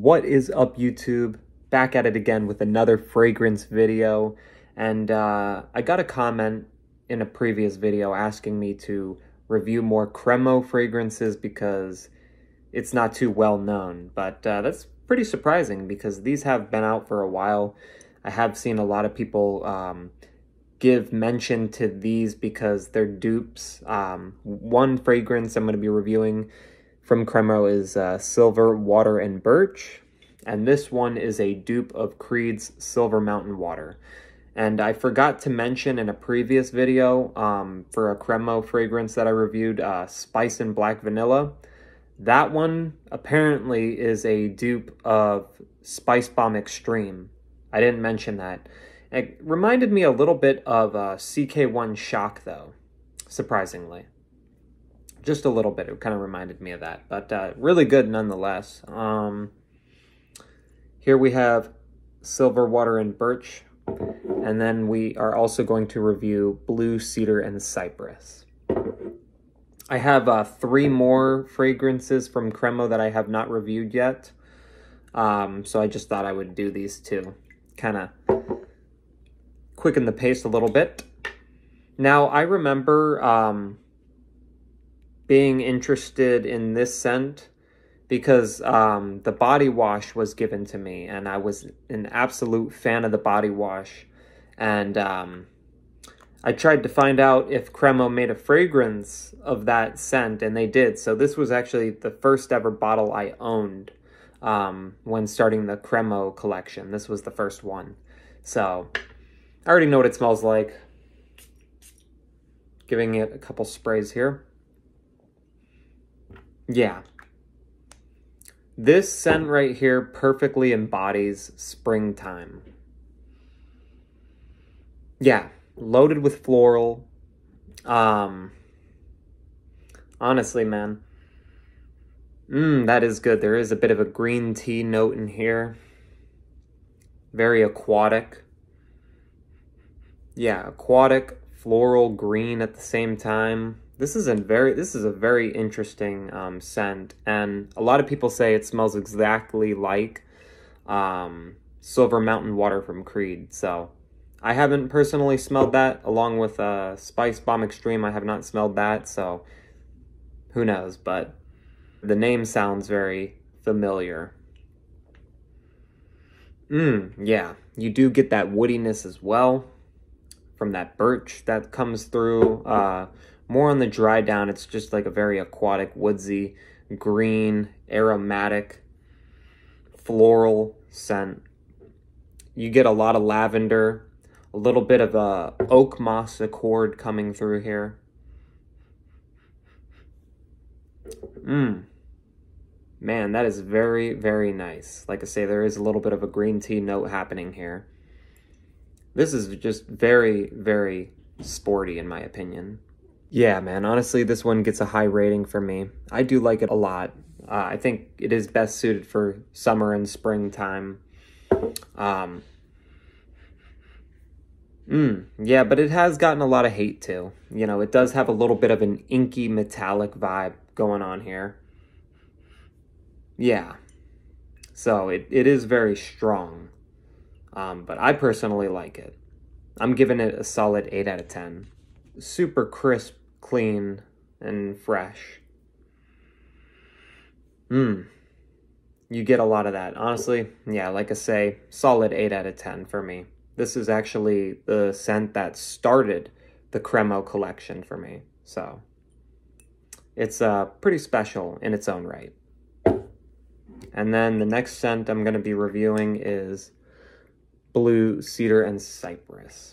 What is up, YouTube? Back at it again with another fragrance video. And I got a comment in a previous video asking me to review more CREMO fragrances because it's not too well known. But that's pretty surprising because these have been out for a while. I have seen a lot of people give mention to these because they're dupes. One fragrance I'm going to be reviewing from CREMO is Silver, Water, and Birch. And this one is a dupe of Creed's Silver Mountain Water. And I forgot to mention in a previous video for a CREMO fragrance that I reviewed, Spice and Black Vanilla. That one apparently is a dupe of Spice Bomb Extreme. I didn't mention that. It reminded me a little bit of CK1 Shock, though, surprisingly. Just a little bit. It kind of reminded me of that, but really good nonetheless. Here we have Silver, Water, and Birch, and then we are also going to review Blue, Cedar, and Cypress. I have 3 more fragrances from CREMO that I have not reviewed yet, so I just thought I would do these two, kind of quicken the pace a little bit. Now, I remember being interested in this scent because the body wash was given to me, and I was an absolute fan of the body wash. And I tried to find out if CREMO made a fragrance of that scent, and they did. So this was actually the first ever bottle I owned when starting the CREMO collection. This was the first one. So I already know what it smells like. Giving it a couple sprays here. Yeah. This scent right here perfectly embodies springtime. Yeah, loaded with floral. Honestly, man. That is good. There is a bit of a green tea note in here. Very aquatic. Yeah, aquatic, floral, green at the same time. This is a very interesting scent, and a lot of people say it smells exactly like Silver Mountain Water from Creed. So I haven't personally smelled that, along with Spice Bomb Extreme. I have not smelled that, so who knows, but the name sounds very familiar. Yeah, you do get that woodiness as well from that birch that comes through. More on the dry down, it's just like a very aquatic, woodsy, green, aromatic, floral scent. You get a lot of lavender, a little bit of a oak moss accord coming through here. Man, that is very, very nice. Like I say, there is a little bit of a green tea note happening here. This is just very, very sporty in my opinion. Yeah, man, honestly, this one gets a high rating for me. I do like it a lot. I think it is best suited for summer and springtime. Yeah, but it has gotten a lot of hate too. You know, it does have a little bit of an inky metallic vibe going on here. Yeah, so it is very strong. But I personally like it. I'm giving it a solid 8 out of 10. Super crisp, clean, and fresh. You get a lot of that. Honestly, yeah, like I say, solid 8 out of 10 for me. This is actually the scent that started the CREMO collection for me. So it's pretty special in its own right. And then the next scent I'm going to be reviewing is Blue, Cedar, and Cypress.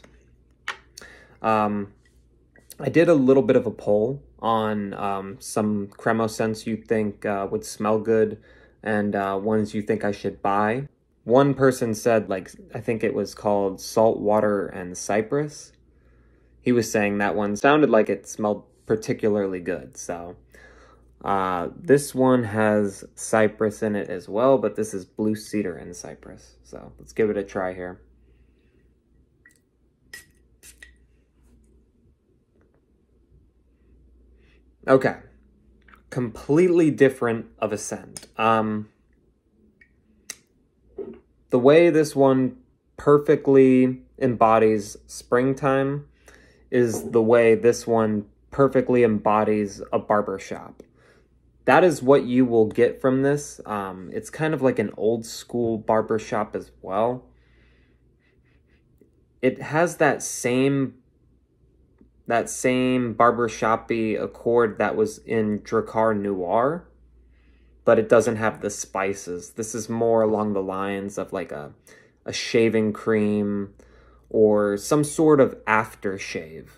I did a little bit of a poll on some CREMO scents you think would smell good and ones you think I should buy. One person said, like, I think it was called Salt, Water, and Cypress. He was saying that one sounded like it smelled particularly good. So this one has Cypress in it as well, but this is Blue, Cedar, and Cypress. So let's give it a try here. Okay, completely different of a scent. the way this one perfectly embodies springtime is the way this one perfectly embodies a barbershop. That is what you will get from this. It's kind of like an old school barbershop as well. It has that same barbershop-y accord that was in Drakkar Noir, but it doesn't have the spices. This is more along the lines of like a shaving cream or some sort of aftershave.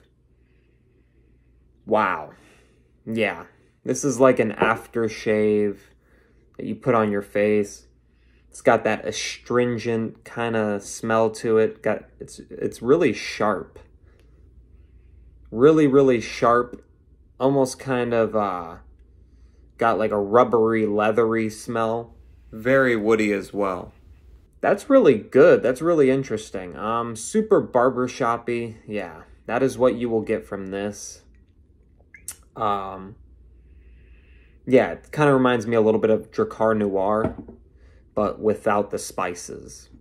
Wow. Yeah. This is like an aftershave that you put on your face. It's got that astringent kind of smell to it. It's really sharp. Really, really sharp. Almost kind of got like a rubbery, leathery smell. Very woody as well. That's really good. That's really interesting. Super barbershoppy. Yeah, that is what you will get from this. Yeah, it kind of reminds me a little bit of Drakkar Noir, but without the spices.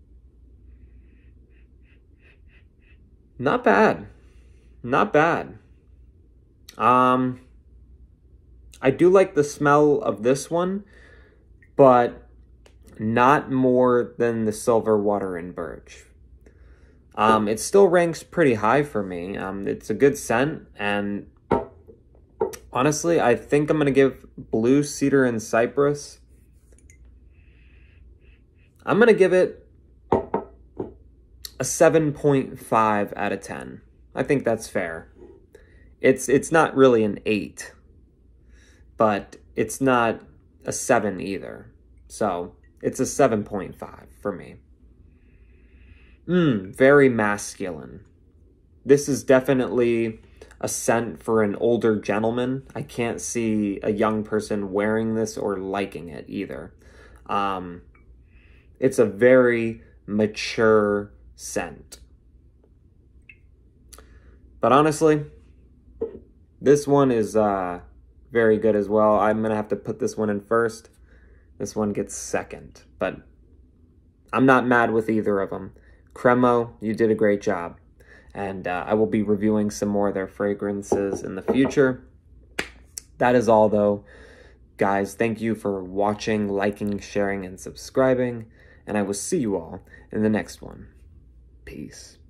Not bad. Not bad. I do like the smell of this one, but not more than the Silver Water and Birch. It still ranks pretty high for me. It's a good scent, and honestly, I think I'm going to give Blue, Cedar, and Cypress, I'm going to give it a 7.5 out of 10. I think that's fair. It's not really an 8, but it's not a 7 either. So it's a 7.5 for me. Very masculine. This is definitely a scent for an older gentleman. I can't see a young person wearing this or liking it either. It's a very mature scent. But honestly, this one is very good as well. I'm going to have to put this one in first. This one gets second. But I'm not mad with either of them. CREMO, you did a great job. And I will be reviewing some more of their fragrances in the future. That is all, though. Guys, thank you for watching, liking, sharing, and subscribing. And I will see you all in the next one. Peace.